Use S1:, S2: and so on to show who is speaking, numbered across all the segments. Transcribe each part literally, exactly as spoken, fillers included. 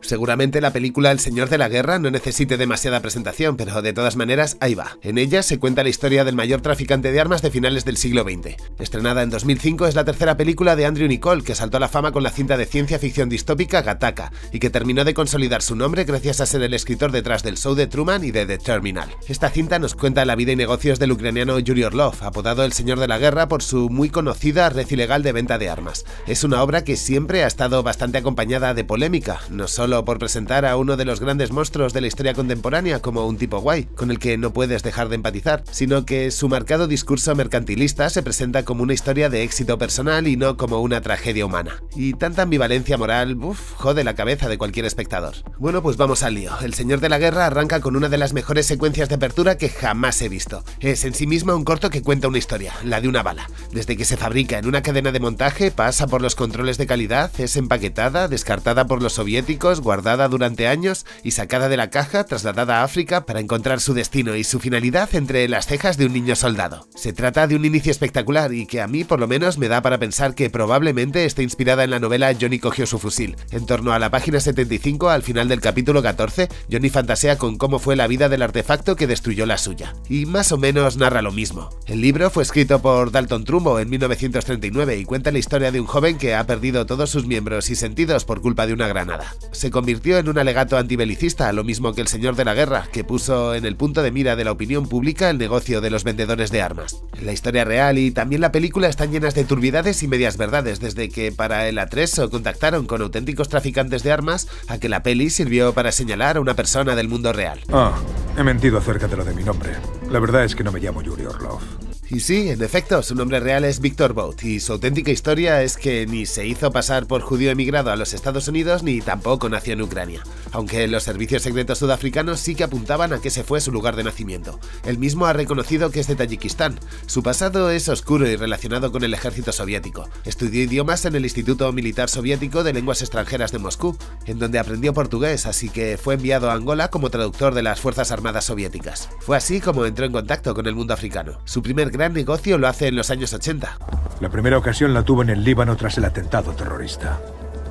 S1: Seguramente la película El Señor de la Guerra no necesite demasiada presentación, pero de todas maneras, ahí va. En ella se cuenta la historia del mayor traficante de armas de finales del siglo veinte. Estrenada en dos mil cinco, es la tercera película de Andrew Niccol, que saltó a la fama con la cinta de ciencia ficción distópica Gattaca, y que terminó de consolidar su nombre gracias a ser el escritor detrás del Show de Truman y de The Terminal. Esta cinta nos cuenta la vida y negocios del ucraniano Yuri Orlov, apodado El Señor de la Guerra por su muy conocida red ilegal de venta de armas. Es una obra que siempre ha estado bastante acompañada de polémica, no solo por presentar a uno de los grandes monstruos de la historia contemporánea como un tipo guay, con el que no puedes dejar de empatizar, sino que su marcado discurso mercantilista se presenta como una historia de éxito personal y no como una tragedia humana. Y tanta ambivalencia moral, uff, jode la cabeza de cualquier espectador. Bueno, pues vamos al lío. El Señor de la Guerra arranca con una de las mejores secuencias de apertura que jamás he visto. Es en sí misma un corto que cuenta una historia, la de una bala. Desde que se fabrica en una cadena de montaje, pasa por los controles de calidad, es empaquetada, descartada por los soviéticos, guardada durante años y sacada de la caja, trasladada a África para encontrar su destino y su finalidad entre las cejas de un niño soldado. Se trata de un inicio espectacular y que a mí por lo menos me da para pensar que probablemente esté inspirada en la novela Johnny cogió su fusil. En torno a la página setenta y cinco, al final del capítulo catorce, Johnny fantasea con cómo fue la vida del artefacto que destruyó la suya. Y más o menos narra lo mismo. El libro fue escrito por Dalton Trumbo en mil novecientos treinta y nueve y cuenta la historia de un joven que ha perdido todos sus miembros y sentidos por culpa de una granada. Se convirtió en un alegato antibelicista, lo mismo que El Señor de la Guerra, que puso en el punto de mira de la opinión pública el negocio de los vendedores de armas. La historia real y también la película están llenas de turbidades y medias verdades, desde que para el atreso contactaron con auténticos traficantes de armas a que la peli sirvió para señalar a una persona del mundo real.
S2: Ah, he mentido acerca de lo de mi nombre. La verdad es que no me llamo Yuri Orlov.
S1: Y sí, en efecto, su nombre real es Victor Bout, y su auténtica historia es que ni se hizo pasar por judío emigrado a los Estados Unidos ni tampoco nació en Ucrania, aunque los servicios secretos sudafricanos sí que apuntaban a que ese fue su lugar de nacimiento. Él mismo ha reconocido que es de Tayikistán. Su pasado es oscuro y relacionado con el ejército soviético. Estudió idiomas en el Instituto Militar Soviético de Lenguas Extranjeras de Moscú, en donde aprendió portugués, así que fue enviado a Angola como traductor de las Fuerzas Armadas soviéticas. Fue así como entró en contacto con el mundo africano. Su primer gran negocio lo hace en los años ochenta.
S2: La primera ocasión la tuvo en el Líbano tras el atentado terrorista.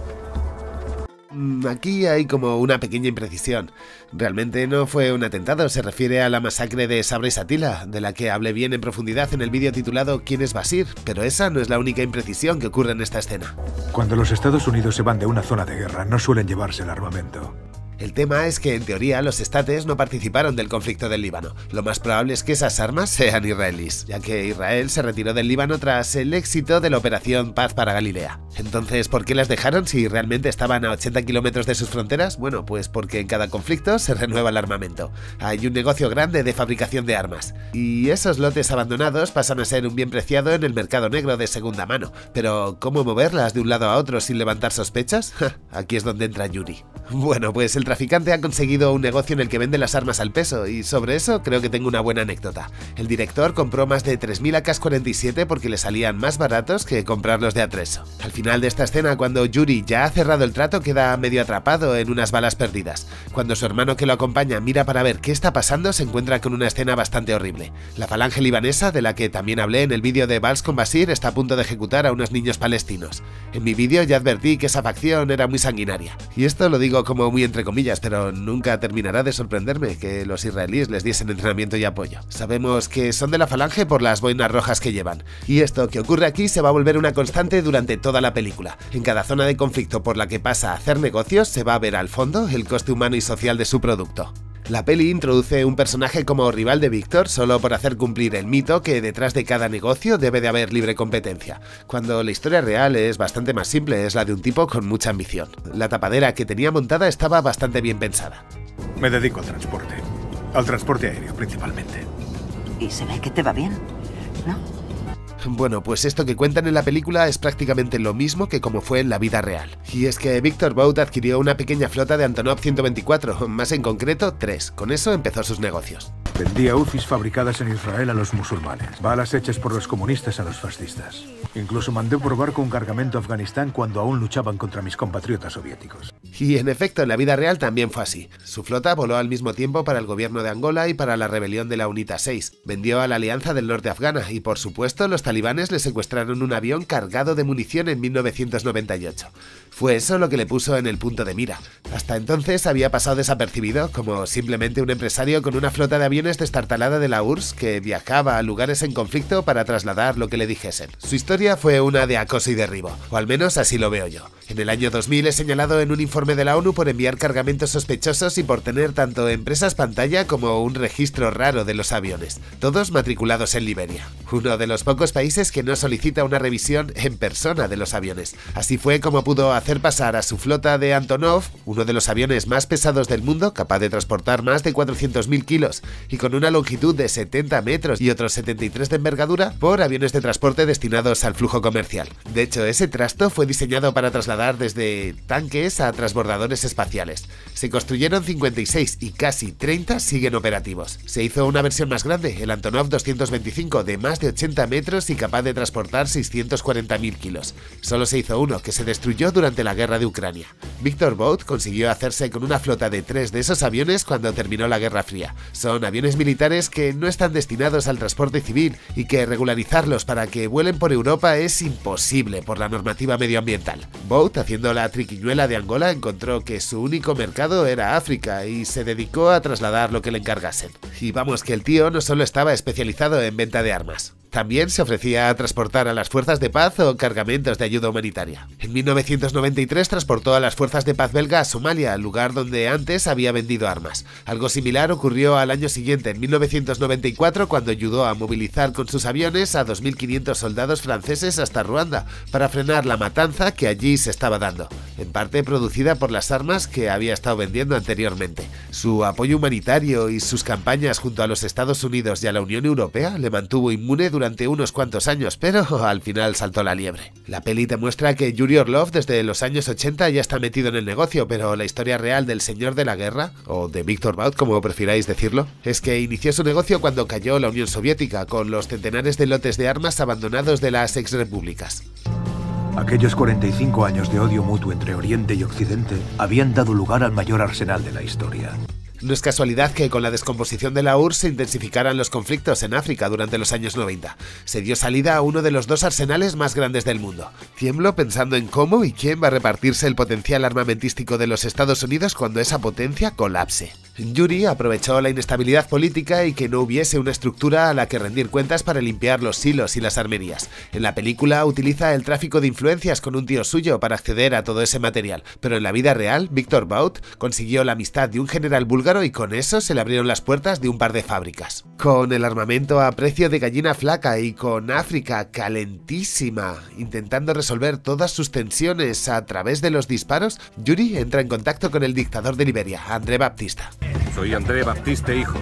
S1: Aquí hay como una pequeña imprecisión. Realmente no fue un atentado, se refiere a la masacre de Sabra y Shatila, de la que hablé bien en profundidad en el vídeo titulado ¿Quién es Bashir? Pero esa no es la única imprecisión que ocurre en esta escena.
S2: Cuando los Estados Unidos se van de una zona de guerra, no suelen llevarse el armamento.
S1: El tema es que, en teoría, los estates no participaron del conflicto del Líbano. Lo más probable es que esas armas sean israelíes, ya que Israel se retiró del Líbano tras el éxito de la Operación Paz para Galilea. Entonces, ¿por qué las dejaron si realmente estaban a ochenta kilómetros de sus fronteras? Bueno, pues porque en cada conflicto se renueva el armamento. Hay un negocio grande de fabricación de armas. Y esos lotes abandonados pasan a ser un bien preciado en el mercado negro de segunda mano. Pero, ¿cómo moverlas de un lado a otro sin levantar sospechas? Aquí es donde entra Yuri. Bueno, pues el traficante ha conseguido un negocio en el que vende las armas al peso, y sobre eso creo que tengo una buena anécdota. El director compró más de tres mil A K cuarenta y siete porque le salían más baratos que comprarlos de atreso. Al final de esta escena, cuando Yuri ya ha cerrado el trato, queda medio atrapado en unas balas perdidas. Cuando su hermano que lo acompaña mira para ver qué está pasando, se encuentra con una escena bastante horrible. La falange libanesa, de la que también hablé en el vídeo de Vals con Bashir, está a punto de ejecutar a unos niños palestinos. En mi vídeo ya advertí que esa facción era muy sanguinaria. Y esto lo digo como muy entre comillas, pero nunca terminará de sorprenderme que los israelíes les diesen entrenamiento y apoyo. Sabemos que son de la falange por las boinas rojas que llevan, y esto que ocurre aquí se va a volver una constante durante toda la película. En cada zona de conflicto por la que pasa a hacer negocios se va a ver al fondo el coste humano y social de su producto. La peli introduce un personaje como rival de Víctor solo por hacer cumplir el mito que detrás de cada negocio debe de haber libre competencia, cuando la historia real es bastante más simple, es la de un tipo con mucha ambición. La tapadera que tenía montada estaba bastante bien pensada.
S2: Me dedico al transporte, al transporte aéreo principalmente.
S3: ¿Y se ve que te va bien? ¿No?
S1: Bueno, pues esto que cuentan en la película es prácticamente lo mismo que como fue en la vida real. Y es que Victor Bout adquirió una pequeña flota de Antonov ciento veinticuatro, más en concreto tres. Con eso empezó sus negocios.
S2: Vendía U C Is fabricadas en Israel a los musulmanes, balas hechas por los comunistas a los fascistas. Incluso mandé por barco un cargamento a Afganistán cuando aún luchaban contra mis compatriotas soviéticos.
S1: Y en efecto, en la vida real también fue así. Su flota voló al mismo tiempo para el gobierno de Angola y para la rebelión de la UNITA seis. Vendió a la Alianza del Norte afgana y, por supuesto, los talibanes le secuestraron un avión cargado de munición en mil novecientos noventa y ocho. Fue eso lo que le puso en el punto de mira. Hasta entonces había pasado desapercibido como simplemente un empresario con una flota de aviones destartalada de la U R S S que viajaba a lugares en conflicto para trasladar lo que le dijesen. Su historia fue una de acoso y derribo, o al menos así lo veo yo. En el año dos mil es señalado en un informe de la ONU por enviar cargamentos sospechosos y por tener tanto empresas pantalla como un registro raro de los aviones, todos matriculados en Liberia, uno de los pocos países que no solicita una revisión en persona de los aviones. Así fue como pudo hacer pasar a su flota de Antonov, uno de los aviones más pesados del mundo, capaz de transportar más de cuatrocientos mil kilos y con una longitud de setenta metros y otros setenta y tres de envergadura, por aviones de transporte destinados al flujo comercial. De hecho, ese trasto fue diseñado para trasladar desde tanques a transbordadores espaciales. Se construyeron cincuenta y seis y casi treinta siguen operativos. Se hizo una versión más grande, el Antonov doscientos veinticinco, de más de ochenta metros y capaz de transportar seiscientos cuarenta mil kilos. Solo se hizo uno, que se destruyó durante la guerra de Ucrania. Victor Bout consiguió hacerse con una flota de tres de esos aviones cuando terminó la Guerra Fría. Son aviones militares que no están destinados al transporte civil y que regularizarlos para que vuelen por Europa es imposible por la normativa medioambiental. Bout, haciendo la triquiñuela de Angola, encontró que su único mercado era África y se dedicó a trasladar lo que le encargasen. Y vamos, que el tío no solo estaba especializado en venta de armas. También se ofrecía a transportar a las fuerzas de paz o cargamentos de ayuda humanitaria. En mil novecientos noventa y tres transportó a las fuerzas de paz belga a Somalia, lugar donde antes había vendido armas. Algo similar ocurrió al año siguiente, en mil novecientos noventa y cuatro, cuando ayudó a movilizar con sus aviones a dos mil quinientos soldados franceses hasta Ruanda, para frenar la matanza que allí se estaba dando, en parte producida por las armas que había estado vendiendo anteriormente. Su apoyo humanitario y sus campañas junto a los Estados Unidos y a la Unión Europea le mantuvo inmune durante durante unos cuantos años, pero al final saltó la liebre. La peli te muestra que Yuri Orlov desde los años ochenta ya está metido en el negocio, pero la historia real del señor de la guerra, o de Victor Bout, como prefiráis decirlo, es que inició su negocio cuando cayó la Unión Soviética, con los centenares de lotes de armas abandonados de las exrepúblicas.
S2: Aquellos cuarenta y cinco años de odio mutuo entre Oriente y Occidente habían dado lugar al mayor arsenal de la historia.
S1: No es casualidad que con la descomposición de la U R S S se intensificaran los conflictos en África durante los años noventa. Se dio salida a uno de los dos arsenales más grandes del mundo. Tiemblo pensando en cómo y quién va a repartirse el potencial armamentístico de los Estados Unidos cuando esa potencia colapse. Yuri aprovechó la inestabilidad política y que no hubiese una estructura a la que rendir cuentas para limpiar los silos y las armerías. En la película utiliza el tráfico de influencias con un tío suyo para acceder a todo ese material, pero en la vida real, Victor Bout consiguió la amistad de un general búlgaro y con eso se le abrieron las puertas de un par de fábricas. Con el armamento a precio de gallina flaca y con África calentísima, intentando resolver todas sus tensiones a través de los disparos, Yuri entra en contacto con el dictador de Liberia, André Baptista.
S4: Soy André Baptiste, hijo.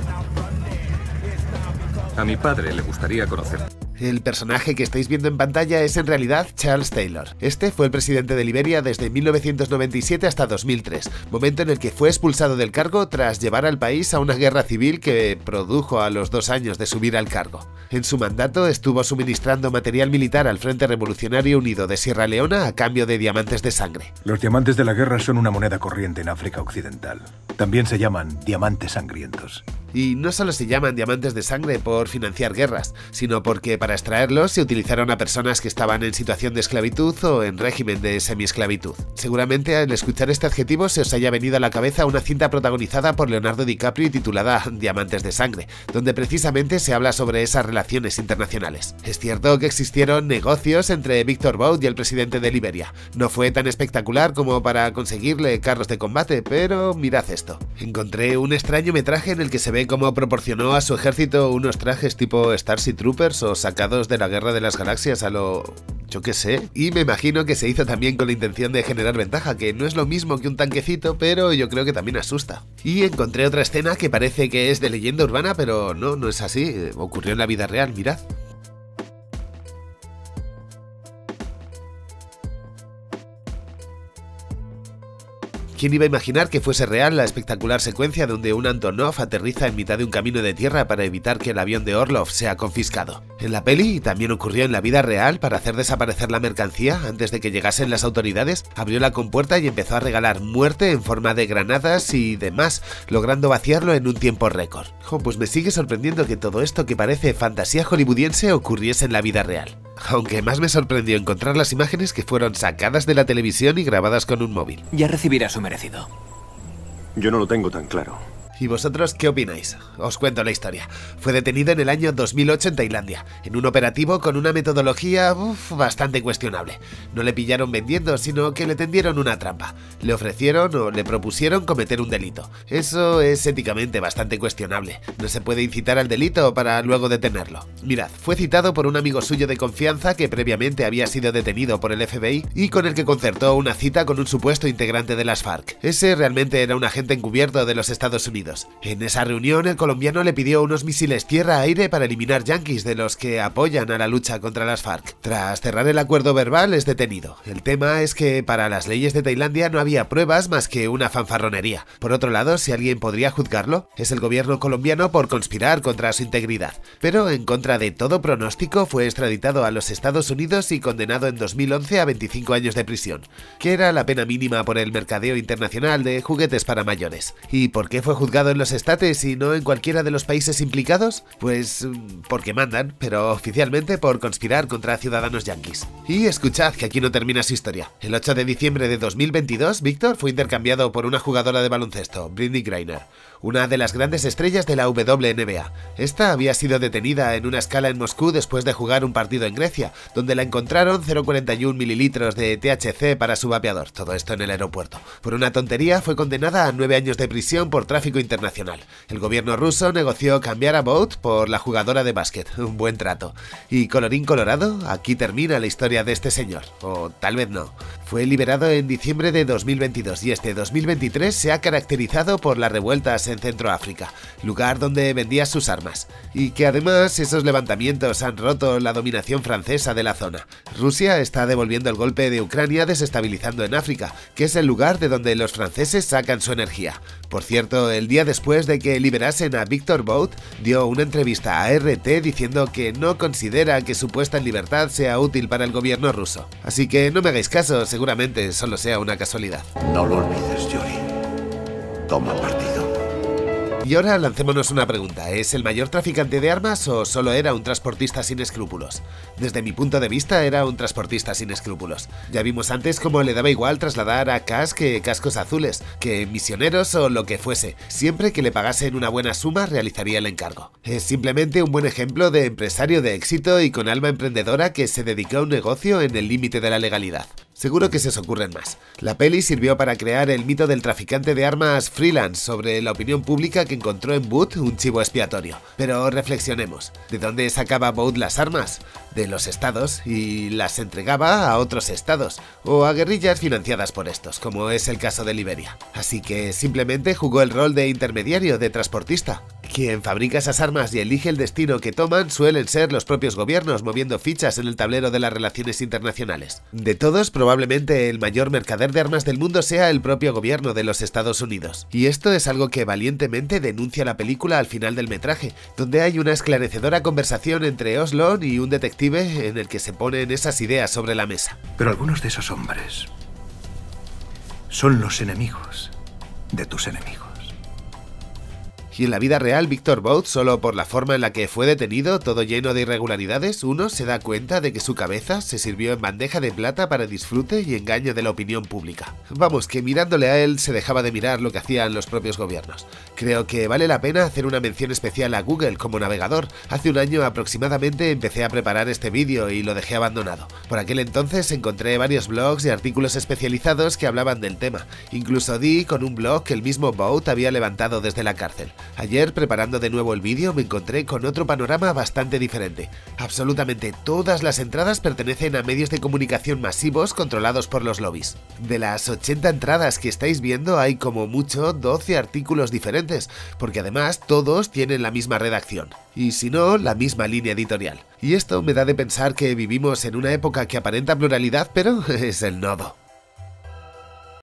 S4: A mi padre le gustaría conocer.
S1: El personaje que estáis viendo en pantalla es en realidad Charles Taylor. Este fue el presidente de Liberia desde mil novecientos noventa y siete hasta dos mil tres, momento en el que fue expulsado del cargo tras llevar al país a una guerra civil que produjo a los dos años de subir al cargo. En su mandato estuvo suministrando material militar al Frente Revolucionario Unido de Sierra Leona a cambio de diamantes de sangre.
S2: Los diamantes de la guerra son una moneda corriente en África Occidental. También se llaman diamantes sangrientos.
S1: Y no solo se llaman diamantes de sangre por financiar guerras, sino porque para extraerlos se utilizaron a personas que estaban en situación de esclavitud o en régimen de semiesclavitud. Seguramente al escuchar este adjetivo se os haya venido a la cabeza una cinta protagonizada por Leonardo DiCaprio y titulada Diamantes de sangre, donde precisamente se habla sobre esas relaciones internacionales. Es cierto que existieron negocios entre Victor Bout y el presidente de Liberia. No fue tan espectacular como para conseguirle carros de combate, pero mirad esto. Encontré un extraño metraje en el que se ve cómo proporcionó a su ejército unos trajes tipo Starship Troopers o sacados de la Guerra de las Galaxias a lo... yo qué sé. Y me imagino que se hizo también con la intención de generar ventaja, que no es lo mismo que un tanquecito, pero yo creo que también asusta. Y encontré otra escena que parece que es de leyenda urbana, pero no, no es así. Ocurrió en la vida real, mirad. ¿Quién iba a imaginar que fuese real la espectacular secuencia donde un Antonov aterriza en mitad de un camino de tierra para evitar que el avión de Orlov sea confiscado? En la peli también ocurrió en la vida real. Para hacer desaparecer la mercancía antes de que llegasen las autoridades, abrió la compuerta y empezó a regalar muerte en forma de granadas y demás, logrando vaciarlo en un tiempo récord. Oh, pues me sigue sorprendiendo que todo esto que parece fantasía hollywoodiense ocurriese en la vida real. Aunque más me sorprendió encontrar las imágenes que fueron sacadas de la televisión y grabadas con un móvil.
S5: Ya recibirá su merecido.
S6: Yo no lo tengo tan claro.
S1: ¿Y vosotros qué opináis? Os cuento la historia. Fue detenido en el año dos mil ocho en Tailandia, en un operativo con una metodología uf, bastante cuestionable. No le pillaron vendiendo, sino que le tendieron una trampa. Le ofrecieron o le propusieron cometer un delito. Eso es éticamente bastante cuestionable. No se puede incitar al delito para luego detenerlo. Mirad, fue citado por un amigo suyo de confianza que previamente había sido detenido por el F B I y con el que concertó una cita con un supuesto integrante de las FARC. Ese realmente era un agente encubierto de los Estados Unidos. En esa reunión, el colombiano le pidió unos misiles tierra-aire para eliminar yanquis de los que apoyan a la lucha contra las FARC. Tras cerrar el acuerdo verbal, es detenido. El tema es que para las leyes de Tailandia no había pruebas más que una fanfarronería. Por otro lado, si alguien podría juzgarlo, es el gobierno colombiano por conspirar contra su integridad. Pero en contra de todo pronóstico, fue extraditado a los Estados Unidos y condenado en dos mil once a veinticinco años de prisión, que era la pena mínima por el mercadeo internacional de juguetes para mayores. ¿Y por qué fue juzgado en los estates y no en cualquiera de los países implicados? Pues porque mandan, pero oficialmente por conspirar contra ciudadanos yanquis. Y escuchad que aquí no termina su historia. El ocho de diciembre de dos mil veintidós, Víctor fue intercambiado por una jugadora de baloncesto, Brittney Griner, una de las grandes estrellas de la W N B A. Esta había sido detenida en una escala en Moscú después de jugar un partido en Grecia, donde la encontraron cero coma cuarenta y uno mililitros de T H C para su vapeador, todo esto en el aeropuerto. Por una tontería fue condenada a nueve años de prisión por tráfico internacional. El gobierno ruso negoció cambiar a Bout por la jugadora de básquet, un buen trato. Y colorín colorado, aquí termina la historia de este señor, o tal vez no. Fue liberado en diciembre de dos mil veintidós y este dos mil veintitrés se ha caracterizado por las revueltas en Centroáfrica, lugar donde vendía sus armas, y que además esos levantamientos han roto la dominación francesa de la zona. Rusia está devolviendo el golpe de Ucrania, desestabilizando en África, que es el lugar de donde los franceses sacan su energía. Por cierto, el día después de que liberasen a Victor Bout, dio una entrevista a R T diciendo que no considera que su puesta en libertad sea útil para el gobierno ruso. Así que no me hagáis caso, seguramente solo sea una casualidad.
S7: No lo olvides, Yuri. Toma partido.
S1: Y ahora lancémonos una pregunta. ¿Es el mayor traficante de armas o solo era un transportista sin escrúpulos? Desde mi punto de vista era un transportista sin escrúpulos. Ya vimos antes cómo le daba igual trasladar a Cash que cascos azules, que misioneros o lo que fuese. Siempre que le pagasen una buena suma realizaría el encargo. Es simplemente un buen ejemplo de empresario de éxito y con alma emprendedora que se dedicó a un negocio en el límite de la legalidad. Seguro que se os ocurren más. La peli sirvió para crear el mito del traficante de armas freelance sobre la opinión pública que encontró en Bout un chivo expiatorio. Pero reflexionemos. ¿De dónde sacaba Bout las armas? De los estados y las entregaba a otros estados o a guerrillas financiadas por estos, como es el caso de Liberia. Así que simplemente jugó el rol de intermediario, de transportista. Quien fabrica esas armas y elige el destino que toman suelen ser los propios gobiernos moviendo fichas en el tablero de las relaciones internacionales. De todos, probablemente el mayor mercader de armas del mundo sea el propio gobierno de los Estados Unidos. Y esto es algo que valientemente denuncia la película al final del metraje, donde hay una esclarecedora conversación entre Oslon y un detective en el que se ponen esas ideas sobre la mesa.
S2: Pero algunos de esos hombres son los enemigos de tus enemigos.
S1: Y en la vida real, Victor Bout, solo por la forma en la que fue detenido, todo lleno de irregularidades, uno se da cuenta de que su cabeza se sirvió en bandeja de plata para disfrute y engaño de la opinión pública. Vamos, que mirándole a él se dejaba de mirar lo que hacían los propios gobiernos. Creo que vale la pena hacer una mención especial a Google como navegador. Hace un año aproximadamente empecé a preparar este vídeo y lo dejé abandonado. Por aquel entonces encontré varios blogs y artículos especializados que hablaban del tema. Incluso di con un blog que el mismo Bout había levantado desde la cárcel. Ayer, preparando de nuevo el vídeo, me encontré con otro panorama bastante diferente. Absolutamente todas las entradas pertenecen a medios de comunicación masivos controlados por los lobbies. De las ochenta entradas que estáis viendo, hay como mucho doce artículos diferentes, porque además todos tienen la misma redacción. Y si no, la misma línea editorial. Y esto me da de pensar que vivimos en una época que aparenta pluralidad, pero es el nodo.